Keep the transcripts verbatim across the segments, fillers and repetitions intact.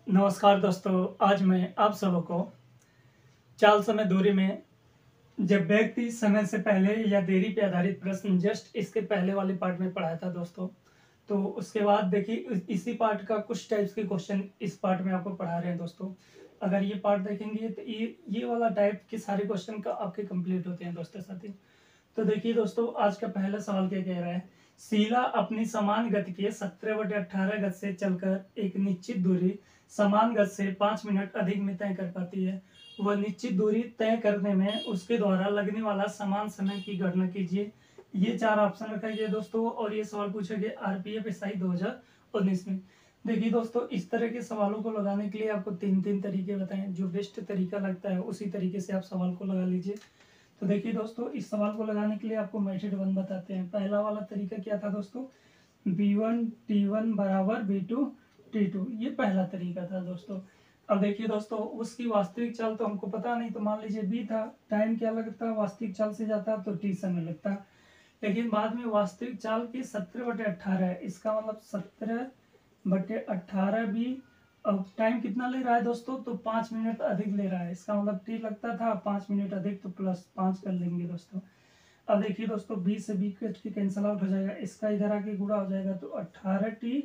नमस्कार दोस्तों, आज मैं आप सबको चाल समय दूरी में जब व्यक्ति समय से पहले या देरी पे आधारित प्रश्न जस्ट इसके पहले वाले पार्ट में पढ़ाया था दोस्तों। तो उसके बाद देखिए इस- इसी पार्ट का कुछ टाइप्स के क्वेश्चन इस पार्ट में आपको पढ़ा रहे हैं दोस्तों। अगर ये पार्ट देखेंगे तो ये ये वाला टाइप के सारे क्वेश्चन का आपके कंप्लीट होते हैं दोस्तों साथी। तो देखिए दोस्तों, आज का पहला सवाल क्या कह रहा है। शीला अपनी समान गति के सत्रह बटे अठारह गज से चलकर एक निश्चित दूरी समान गज से पांच मिनट अधिक में तय कर पाती है। वह निश्चित दूरी तय करने में उसके द्वारा लगने वाला समान समय की गणना कीजिए। ये चार ऑप्शन रखा गया दोस्तों, और ये सवाल पूछा गया आरपीएफ एसआई दो हजार उन्नीस में। देखिए दोस्तों, इस तरह के सवालों को लगाने के लिए आपको तीन तीन तरीके बताएं। जो बेस्ट तरीका लगता है उसी तरीके से आप सवाल को लगा लीजिए। तो देखिए दोस्तों, इस सवाल को लगाने के लिए आपको मेथड वन बताते हैं। पहला वाला तरीका क्या था दोस्तों, बी वन टी वन बराबर बी टू टी टू, ये पहला तरीका था दोस्तों। अब देखिए दोस्तों, उसकी वास्तविक चाल तो हमको पता नहीं, तो मान लीजिए बी था, टाइम क्या लगता, वास्तविक चाल से जाता तो टी समय लगता। लेकिन बाद में वास्तविक चाल की सत्रह बटे अट्ठारह है, इसका मतलब सत्रह बटे अट्ठारह भी। अब टाइम कितना ले रहा है दोस्तों, तो पाँच मिनट अधिक ले रहा है, इसका मतलब टी लगता था, पाँच मिनट अधिक तो प्लस पाँच कर लेंगे दोस्तों। अब देखिए दोस्तों, बी से बी कट के कैंसिल आउट हो जाएगा, इसका इधर आके गुणा हो जाएगा तो अट्ठारह टी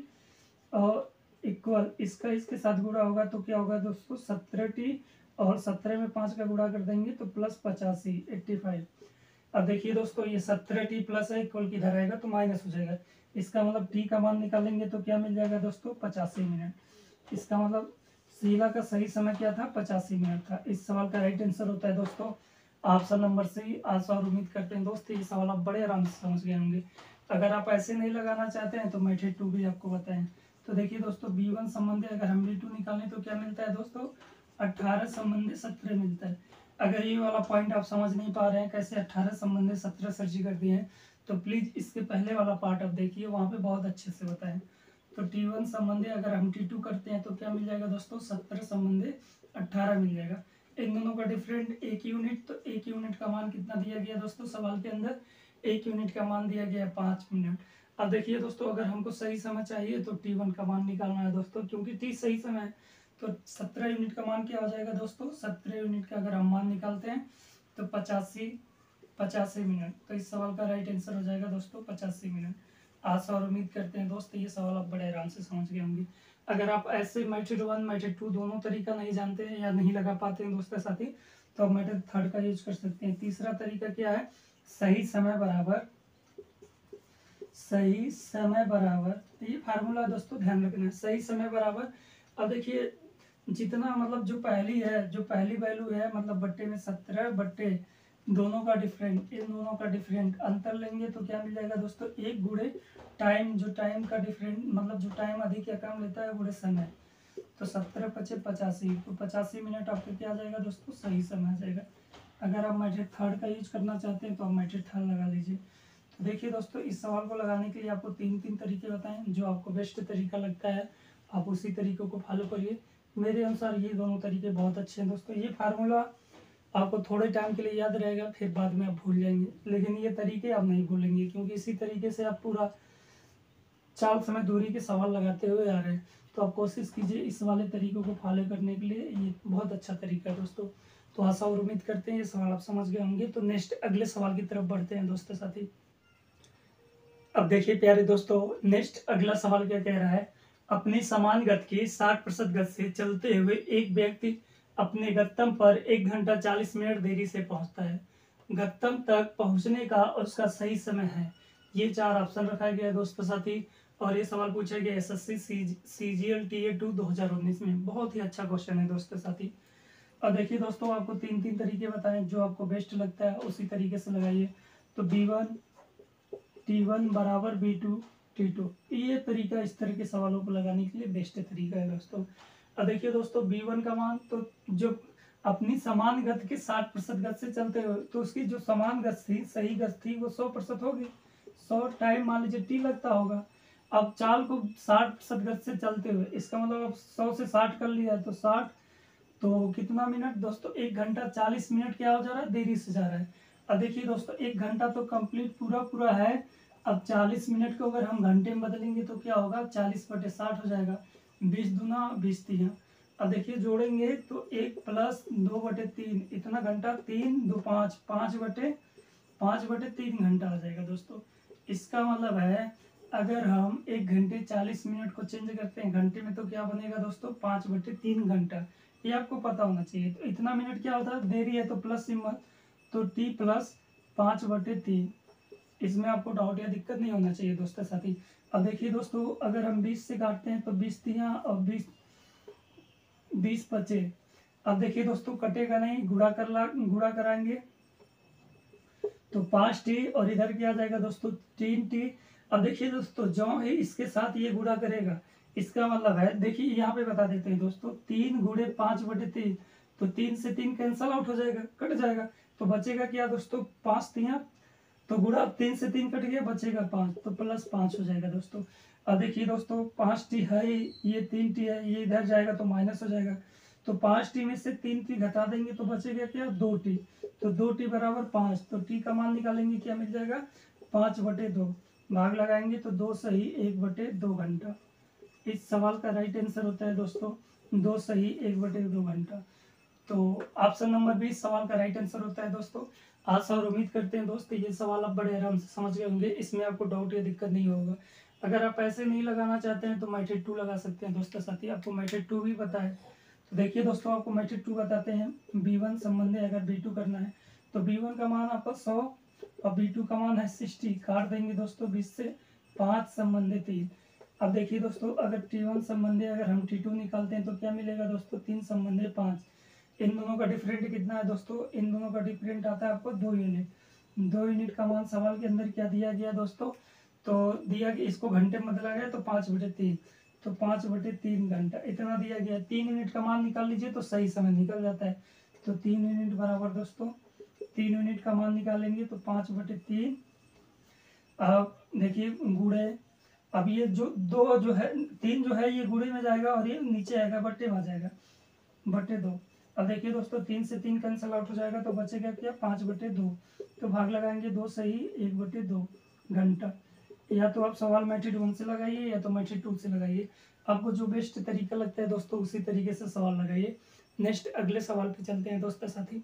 और इक्वल इसका इसके साथ गुणा होगा तो क्या होगा दोस्तों, सत्रह टी, और सत्रह में पाँच का गुणा कर देंगे तो प्लस पचासी एट्टी फाइव। अब देखिए दोस्तों, ये सत्रह टी प्लस है, इक्वल किधर आएगा तो माइनस हो जाएगा। इसका मतलब टी का मान निकालेंगे तो क्या मिल जाएगा दोस्तों, पचासी मिनट। इसका मतलब शीला का सही समय क्या था, पचासी मिनट था। इस सवाल का राइट आंसर होता है दोस्तों ऑप्शन नंबर सी। आशा और उम्मीद करते हैं दोस्तों ये सवाल आप बड़े आराम से समझ गए होंगे। अगर आप ऐसे नहीं लगाना चाहते हैं तो मेथड टू भी आपको बताएं। तो देखिए दोस्तों, बी वन संबंधी अगर हम बी टू निकालें तो क्या मिलता है दोस्तों, अट्ठारह संबंधी सत्रह मिलता है। अगर ये वाला पॉइंट आप समझ नहीं पा रहे हैं कैसे अट्ठारह संबंधी सत्रह सर्च कर दिए हैं, तो प्लीज इसके पहले वाला पार्ट आप देखिए, वहाँ पे बहुत अच्छे से बताएं। तो टी वन संबंधी अगर हम टी टू करते हैं तो क्या मिल जाएगा दोस्तों, सत्रह संबंधी अट्ठारह मिल जाएगा। इन दोनों का डिफरेंट एक यूनिट, तो एक यूनिट का मान कितना दिया गया दोस्तों सवाल के अंदर, एक यूनिट का मान दिया गया पाँच मिनट। अब देखिए दोस्तों, अगर हमको सही समय चाहिए तो टी वन का मान निकालना है दोस्तों, क्योंकि टी सही समय है। तो सत्रह यूनिट का मान क्या हो जाएगा दोस्तों, सत्रह यूनिट का अगर हम मान निकालते हैं तो पचासी पचासी मिनट। तो इस सवाल का राइट आंसर हो जाएगा दोस्तों पचासी मिनट। आशा और उम्मीद करते हैं दोस्तों ये सवाल आप बड़े आराम से समझ गए होंगे। अगर आप ऐसे मेथड वन मेथड टू दोनों तरीका नहीं जानते हैं या नहीं लगा पाते हैं दोस्तों साथी, तो आप मेथड थर्ड का यूज कर सकते हैं। तीसरा तरीका क्या है, सही समय बराबर सही समय बराबर ये फार्मूला दोस्तों ध्यान रखना है, सही समय बराबर। अब देखिए, जितना मतलब जो पहली है, जो पहली वैल्यू है मतलब बट्टे में सत्रह बट्टे दोनों का डिफरेंट, इन दोनों का डिफरेंट अंतर लेंगे तो क्या मिल जाएगा दोस्तों, एक गुणे टाइम, जो टाइम का डिफरेंट मतलब जो टाइम अधिक या कम लेता है गुणे समय। तो सत्रह पचे पचासी, तो पचासी मिनट आपको क्या आ जाएगा दोस्तों, सही समय आ जाएगा। अगर आप मेथड थर्ड का यूज करना चाहते हैं तो आप मेथड थर्ड लगा लीजिए। तो देखिए दोस्तों, इस सवाल को लगाने के लिए आपको तीन तीन तरीके बताएं, जो आपको बेस्ट तरीका लगता है आप उसी तरीकों को फॉलो करिए। मेरे अनुसार ये दोनों तरीके बहुत अच्छे हैं दोस्तों। ये फार्मूला आपको थोड़े टाइम के लिए याद रहेगा, फिर बाद में आप भूल जाएंगे, लेकिन ये तरीके आप नहीं भूलेंगे, क्योंकि इसी तरीके से आप पूरा चाल समय दूरी के सवाल लगाते हुए आ रहे हैं। तो आप कोशिश कीजिए इस वाले तरीकों को फॉलो करने के लिए, ये बहुत अच्छा तरीका है दोस्तों। तो आशा और उम्मीद करते हैं ये सवाल आप समझ गए होंगे। तो नेक्स्ट अगले सवाल की तरफ बढ़ते हैं दोस्तों साथी। अब देखिए प्यारे दोस्तों, नेक्स्ट अगला सवाल क्या कह रहा है, अपनी समान गति की साठ प्रतिशत गति से चलते हुए एक व्यक्ति अपने गंतव्य पर एक घंटा चालीस मिनट देरी से पहुंचता है। गंतव्य तक पहुंचने का उसका सही समय है। ये चार ऑप्शन रखा गया है दोस्तों साथी, और ये सवाल पूछा गया S S C C G L T A two दो हजार उन्नीस में। बहुत ही अच्छा क्वेश्चन है दोस्तों साथी। और देखिए दोस्तों, आपको तीन तीन तरीके बताएं, जो आपको बेस्ट लगता है उसी तरीके से लगाइए। तो बी वन टी वन बराबर बी टू टी टू, ये तरीका इस तरह के सवालों को लगाने के लिए बेस्ट तरीका है दोस्तों। अब देखिए दोस्तों, बी वन का मान तो जो अपनी समान गति के साठ प्रतिशत गति से चलते हुए, तो उसकी जो समान गति थी, सही गति थी, वो सौ प्रतिशत होगी। सौ टाइम मान लीजिए टी लगता होगा। अब चाल को साठ प्रतिशत गति से चलते हुए, इसका मतलब अब सौ से साठ कर लिया तो साठ, तो कितना मिनट दोस्तों, एक घंटा चालीस मिनट क्या हो जा रहा है, देरी से जा रहा है। अब देखिए दोस्तों, एक घंटा तो कंप्लीट पूरा पूरा है। अब चालीस मिनट को अगर हम घंटे में बदलेंगे तो क्या होगा, चालीस बटे साठ हो जाएगा, बीस दूना बीस तिया, अब देखिए जोड़ेंगे तो एक प्लस दो बटे तीन, इतना घंटा, तीन दो पाँच, पाँच बटे पाँच बटे तीन घंटा आ जाएगा दोस्तों। इसका मतलब है अगर हम एक घंटे चालीस मिनट को चेंज करते हैं घंटे में तो क्या बनेगा दोस्तों, पाँच बटे तीन घंटा। ये आपको पता होना चाहिए। तो इतना मिनट क्या होता है, देरी है तो प्लस सिंबल, तो टी प्लस पाँच बटे तीन। इसमें आपको डाउट या दिक्कत नहीं होना चाहिए दोस्तों साथी। अब देखिए दोस्तों, अगर हम बीस से काटते हैं तो बीस तियाँ और बीस बीस बचे। अब देखिए दोस्तों, कटेगा नहीं, गुणा कर ला गुणा कराएंगे तो पाँच टी और इधर क्या आ जाएगा दोस्तों, तीन टी। अब देखिए दोस्तों, जो है इसके साथ ये गुणा करेगा, इसका मतलब है, देखिए यहाँ पे बता देते हैं दोस्तों, तीन गुणे पाँच बटे तीन, तो तीन से तीन कैंसल आउट हो जाएगा, कट जाएगा, तो बचेगा क्या दोस्तों, पाँच तियाँ, तो गुणा तीन से तीन कट गया, बचेगा पाँच, तो प्लस पाँच हो जाएगा दोस्तों। अब देखिए दोस्तों, पाँच टी है, ये तीन टी है, ये इधर जाएगा तो माइनस हो जाएगा, तो पाँच टी में से तीन टी घटा देंगे तो बचेगा क्या, दो टी, तो दो टी बराबर पाँच, तो टी का मान निकालेंगे, क्या मिल जाएगा, पाँच बटे दो, भाग लगाएंगे तो दो सही एक बटे दो घंटा। इस सवाल का राइट आंसर होता है दोस्तों दो सही एक बटे दो घंटा। तो ऑप्शन नंबर बीस सवाल का राइट आंसर होता है दोस्तों। आशा और उम्मीद करते हैं दोस्त ये सवाल आप बड़े आराम से समझ गए होंगे, इसमें आपको डाउट या दिक्कत नहीं होगा। अगर आप ऐसे नहीं लगाना चाहते हैं तो मेथड टू लगा सकते हैं दोस्तों साथी, आपको मेथड टू भी पता है। तो देखिए दोस्तों, आपको मेथड टू बताते हैं। बी वन संबंधी अगर बी टू करना है तो बी वन का मान आपका सौ और बी टू का मान है सिक्सटी, काट देंगे दोस्तों बीस से, पाँच संबंधी तीन। अब देखिए दोस्तों, अगर टी वन संबंधी अगर हम टी टू निकालते हैं तो क्या मिलेगा दोस्तों, तीन संबंधी पाँच। इन दोनों का डिफरेंट कितना है दोस्तों, इन दोनों का डिफरेंट आता है आपको दो यूनिट। दो यूनिट का मान सवाल के अंदर क्या दिया गया दोस्तों, तो दिया कि इसको घंटे में बदला गया तो पाँच बटे तीन, तो पाँच बटे तीन घंटा इतना दिया गया। तीन यूनिट का मान निकाल लीजिए तो सही समय निकल जाता है। तो तीन यूनिट बराबर दोस्तों, तीन यूनिट का मान निकालेंगे तो पाँच बटे तीन। अब देखिए गुणे, अब ये जो दो जो है, तीन जो है ये गुणे में जाएगा और ये नीचे आएगा, बट्टे में आ जाएगा, बटे दो। अब देखिए दोस्तों, तीन से तीन कैंसल आउट हो जाएगा तो बचेगा क्या, पाँच बटे दो, तो भाग लगाएंगे दो सही एक बटे दो घंटा। या तो आप सवाल मेथड वन से लगाइए या तो मेथड टू से लगाइए, आपको जो बेस्ट तरीका लगता है दोस्तों उसी तरीके से सवाल लगाइए। नेक्स्ट अगले सवाल पे चलते हैं दोस्तों साथी।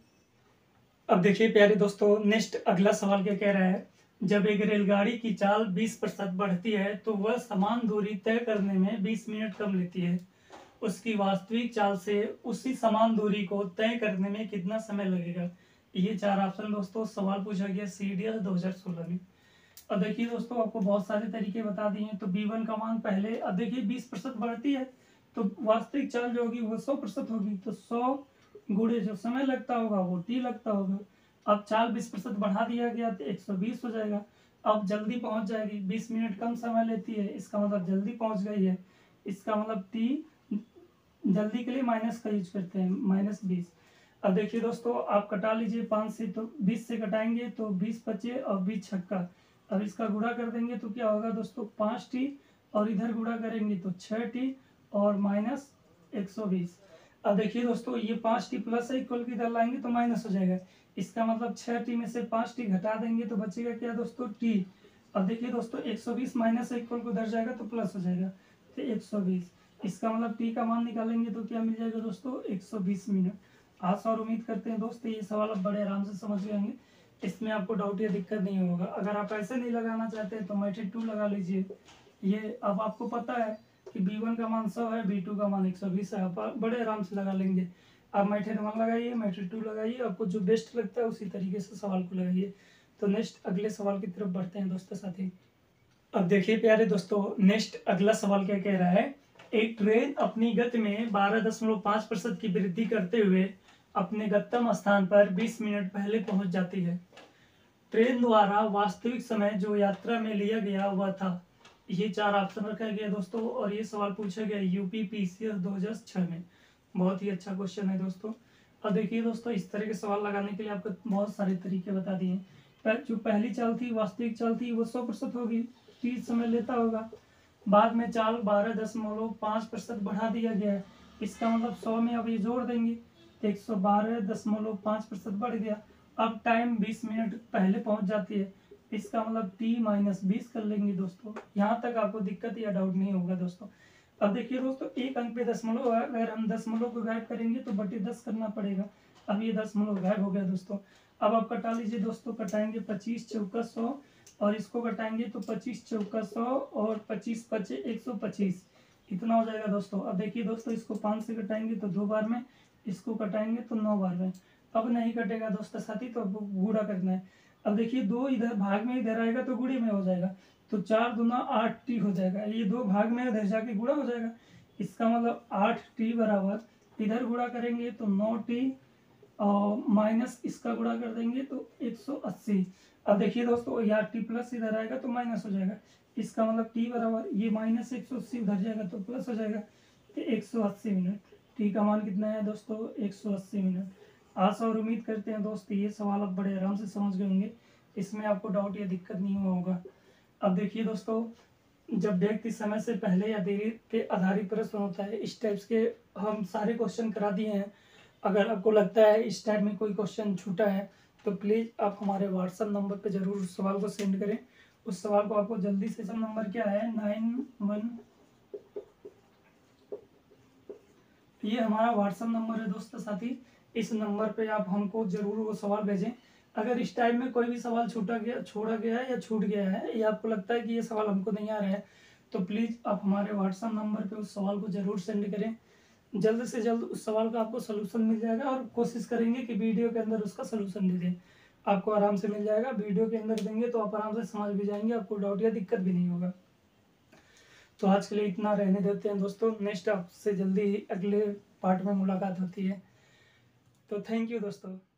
अब देखिए प्यारे दोस्तों, नेक्स्ट अगला सवाल क्या कह रहा है, जब एक रेलगाड़ी की चाल बीस प्रतिशत बढ़ती है तो वह समान दूरी तय करने में बीस मिनट कम लेती है, उसकी वास्तविक चाल से उसी समान दूरी को तय करने में कितना समय लगेगा। ये चार ऑप्शन दोस्तों सवाल पूछा गया सी डी एस दो हजार सोलह में। अब देखिए दोस्तों, आपको बहुत सारे तरीके बता दिए हैं। तो बी वन का मान पहले, अब देखिए बीस प्रतिशत बढ़ती है तो वास्तविक चाल जो होगी वो सौ प्रतिशत होगी, तो सौ गुणे जो समय लगता होगा वो टी लगता होगा। अब चाल बीस प्रतिशत बढ़ा दिया गया तो एक सौ बीस हो जाएगा। अब जल्दी पहुंच जाएगी, बीस मिनट कम समय लेती है, इसका मतलब जल्दी पहुंच गई है, इसका मतलब टी जल्दी के लिए माइनस का यूज करते हैं, माइनस बीस। अब देखिए दोस्तों, आप कटा लीजिए पाँच से, तो बीस से कटाएंगे तो बीस बचे और बीस छक्का। अब इसका गुणा कर देंगे तो क्या होगा दोस्तों, पाँच टी और इधर गुणा करेंगे तो छः टी और माइनस एक सौ बीस। अब देखिए दोस्तों, ये पाँच टी प्लस है, इक्वल की इधर लाएंगे तो माइनस हो जाएगा, इसका मतलब छः टी में से पाँच टी घटा देंगे तो बचेगा क्या दोस्तों, टी। अब देखिए दोस्तों, एक सौ बीस माइनस इक्वल को उधर जाएगा तो प्लस हो जाएगा, तो एक सौ बीस। इसका मतलब टी का मान निकालेंगे तो क्या मिल जाएगा दोस्तों, एक सौ बीस मिनट। आशा और उम्मीद करते हैं दोस्तों ये सवाल आप बड़े आराम से समझ गए होंगे, इसमें आपको डाउट या दिक्कत नहीं होगा। अगर आप ऐसे नहीं लगाना चाहते तो मेथड टू लगा लीजिए। ये अब आपको पता है कि बी वन का मान सौ है, बी टू का मान एक सौ बीस है, आप बड़े आराम से लगा लेंगे। आप मेथड वन लगाइए, मेथड टू लगाइए, आपको जो बेस्ट लगता है उसी तरीके से सवाल को लगाइए। तो नेक्स्ट अगले सवाल की तरफ बढ़ते हैं दोस्तों साथी। अब देखिए प्यारे दोस्तों, नेक्स्ट अगला सवाल क्या कह रहा है, एक ट्रेन अपनी गति में बारह दशमलव पाँच प्रतिशत की वृद्धि करते हुए अपने गंतव्य स्थान पर बीस मिनट पहले पहुंच जाती है। ट्रेन द्वारा वास्तविक समय जो यात्रा में लिया गया वह था। ये चार ऑप्शन रखा गया दोस्तों और ये सवाल पूछा गया यूपी पीसीएस दो हजार छह में। बहुत ही अच्छा क्वेश्चन है दोस्तों। अब देखिए दोस्तों, इस तरह के सवाल लगाने के लिए आपको बहुत सारे तरीके बता दिए। जो पहली चाल थी, वास्तविक चाल थी, वो सौ प्रतिशत होगी, तीस समय लेता होगा। बाद में चाल बारह दशमलव पाँच प्रतिशत बढ़ा दिया गया है, इसका मतलब सौ में अब ये जोड़ देंगे तो एक सौ बारह दशमलव पाँच प्रतिशत बढ़ गया। अब टाइम बीस मिनट पहले पहुंच जाती है, इसका मतलब टी माइनस बीस कर लेंगे दोस्तों। यहाँ तक आपको दिक्कत या डाउट नहीं होगा दोस्तों। अब देखिए दोस्तों, एक अंक पे दशमलव है, अगर हम दशमलव को गायब करेंगे तो बटे दस करना पड़ेगा। अब ये दशमलव गायब हो गया दोस्तों। अब आप कटा लीजिए दोस्तों, कटाएंगे पच्चीस चौका सौ और इसको कटाएंगे तो पच्चीस चौका सौ और पच्चीस पचे एक सौ पच्चीस, इतना हो जाएगा दोस्तों। अब देखिए दोस्तों, इसको पाँच से कटाएंगे तो दो बार में, इसको कटाएंगे तो नौ बार में। अब नहीं कटेगा दोस्तों साथी, तो अब गुणा करना है। अब देखिए, दो इधर भाग में इधर आएगा तो गुणे में हो जाएगा, तो चार दूना आठ टी हो जाएगा। ये दो भाग में इधर जाके गुणा हो जाएगा, इसका मतलब आठ टी बराबर इधर गुणा करेंगे तो नौ टी और माइनस इसका गुणा कर देंगे तो एक सौ अस्सी। अब देखिए दोस्तों, यहाँ टी प्लस इधर आएगा तो माइनस हो जाएगा, इसका मतलब टी बराबर ये माइनस एक सौ अस्सी उधर जाएगा तो प्लस हो जाएगा, तो एक सौ अस्सी मिनट। टी का मान कितना है दोस्तों, एक सौ अस्सी मिनट। आशा और उम्मीद करते हैं दोस्त ये सवाल आप बड़े आराम से समझ गए होंगे, इसमें आपको डाउट या दिक्कत नहीं हुआ होगा। अब देखिए दोस्तों, जब व्यक्ति समय से पहले या देरी पे आधारित प्रश्न होता है, इस टाइप्स के हम सारे क्वेश्चन करा दिए हैं। अगर आपको लगता है इस टाइप में कोई क्वेश्चन छूटा है तो प्लीज़ आप हमारे व्हाट्सएप नंबर पे ज़रूर उस सवाल को सेंड करें। उस सवाल को आपको जल्दी से, सब नंबर क्या है नाइन वन, ये हमारा व्हाट्सएप नंबर है दोस्तों साथी। इस नंबर पे आप हमको ज़रूर वो सवाल भेजें। अगर इस टाइम में कोई भी सवाल छूटा गया छोड़ा गया है या छूट गया है, या आपको लगता है कि ये सवाल हमको नहीं आ रहा है, तो प्लीज़ आप हमारे व्हाट्सएप नंबर पे उस सवाल को ज़रूर सेंड करें। जल्द से जल्द उस सवाल का आपको सलूशन मिल जाएगा, और कोशिश करेंगे कि वीडियो के अंदर उसका सलूशन दे दें। आपको आराम से मिल जाएगा, वीडियो के अंदर देंगे तो आप आराम से समझ भी जाएंगे, आपको डाउट या दिक्कत भी नहीं होगा। तो आज के लिए इतना रहने देते हैं दोस्तों, नेक्स्ट आपसे जल्दी ही अगले पार्ट में मुलाकात होती है। तो थैंक यू दोस्तों।